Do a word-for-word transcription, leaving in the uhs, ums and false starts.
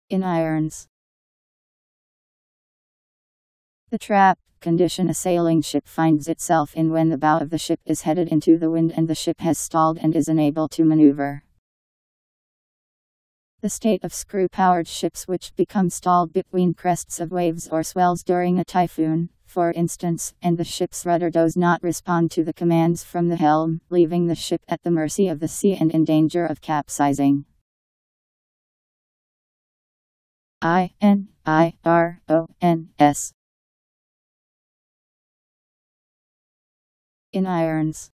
In irons. The trap condition a sailing ship finds itself in when the bow of the ship is headed into the wind and the ship has stalled and is unable to maneuver. The state of screw-powered ships which become stalled between crests of waves or swells during a typhoon, for instance, and the ship's rudder does not respond to the commands from the helm, leaving the ship at the mercy of the sea and in danger of capsizing. I N I R O N S. In irons.